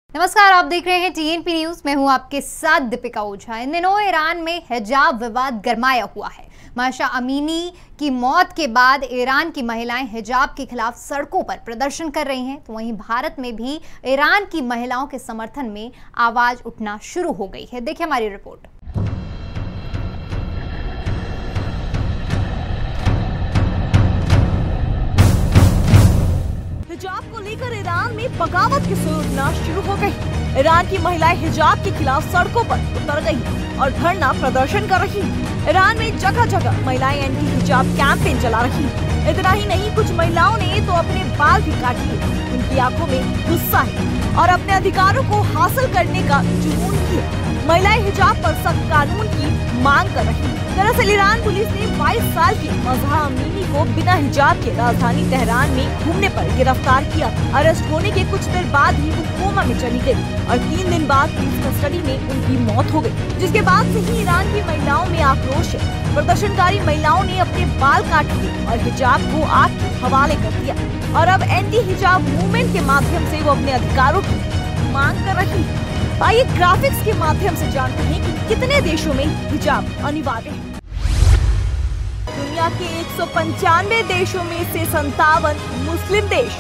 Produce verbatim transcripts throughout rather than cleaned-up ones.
नमस्कार, आप देख रहे हैं टीएनपी न्यूज। मैं हूं आपके साथ दीपिका ओझा। इन दिनों ईरान में हिजाब विवाद गरमाया हुआ है। माशा अमीनी की मौत के बाद ईरान की महिलाएं हिजाब के खिलाफ सड़कों पर प्रदर्शन कर रही हैं, तो वहीं भारत में भी ईरान की महिलाओं के समर्थन में आवाज उठना शुरू हो गई है। देखिए हमारी रिपोर्ट। हिजाब को लेकर ईरान में बगावत की सुर उठना शुरू हो गई। ईरान की महिलाएं हिजाब के खिलाफ सड़कों पर उतर गई और धरना प्रदर्शन कर रही। ईरान में जगह जगह महिलाएं एंटी हिजाब कैंपेन चला रही। इतना ही नहीं, कुछ महिलाओं ने तो अपने बाल भी काट लिए। उनकी आंखों में गुस्सा है और अपने अधिकारों को हासिल करने का जुनून भी है। महिलाएं हिजाब पर सख्त कानून की मांग कर रही। दरअसल ईरान पुलिस ने बाईस साल की मज़हा अमीनी को बिना हिजाब के राजधानी तेहरान में घूमने पर गिरफ्तार किया। अरेस्ट होने के कुछ देर बाद ही वो कोमा में चली गई और तीन दिन बाद पुलिस कस्टडी में उनकी मौत हो गई, जिसके बाद से ही ईरान की महिलाओं में आक्रोश है। प्रदर्शनकारी महिलाओं ने अपने बाल काट लिए और हिजाब को आग के हवाले कर दिया और अब एंटी हिजाब मूवमेंट के माध्यम से वो अपने अधिकारों की मांग कर रही है। आइए ग्राफिक्स के माध्यम से जानते हैं कि कितने देशों में हिजाब अनिवार्य है। दुनिया के एक सौ पंचानवे देशों में से संतावन मुस्लिम देश।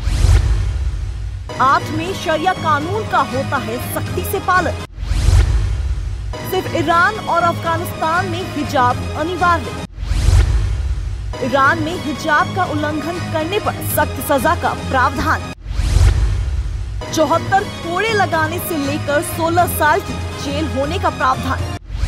आठ में शरिया कानून का होता है सख्ती से पालन। सिर्फ ईरान और अफगानिस्तान में हिजाब अनिवार्य। ईरान में हिजाब का उल्लंघन करने पर सख्त सजा का प्रावधान। चौहत्तर कोड़े लगाने से लेकर सोलह साल की जेल होने का प्रावधान।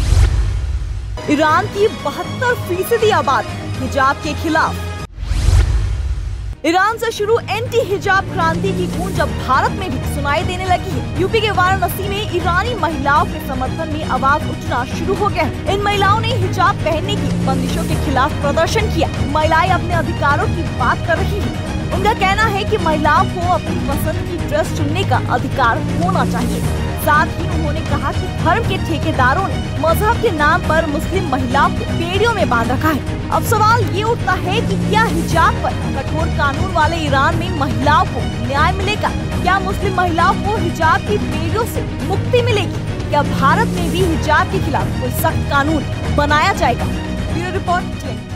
ईरान की बहत्तर फीसदी आबादी हिजाब के खिलाफ। ईरान से शुरू एंटी हिजाब क्रांति की गूंज अब भारत में भी सुनाई देने लगी है। यूपी के वाराणसी में ईरानी महिलाओं के समर्थन में आवाज उठना शुरू हो गया है। इन महिलाओं ने हिजाब पहनने की बंदिशों के खिलाफ प्रदर्शन किया। महिलाएं अपने अधिकारों की बात कर रही हैं। उनका कहना है कि महिलाओं को अपनी पसंद की ड्रेस चुनने का अधिकार होना चाहिए। साथ ही उन्होंने कहा कि धर्म के ठेकेदारों ने मजहब के नाम पर मुस्लिम महिलाओं को बेड़ियों में बांध रखा है। अब सवाल ये उठता है कि क्या हिजाब पर कठोर कानून वाले ईरान में महिलाओं को न्याय मिलेगा? क्या मुस्लिम महिलाओं को हिजाब की बेड़ियों से मुक्ति मिलेगी? क्या भारत में भी हिजाब के खिलाफ कोई सख्त कानून बनाया जाएगा? Bureau report.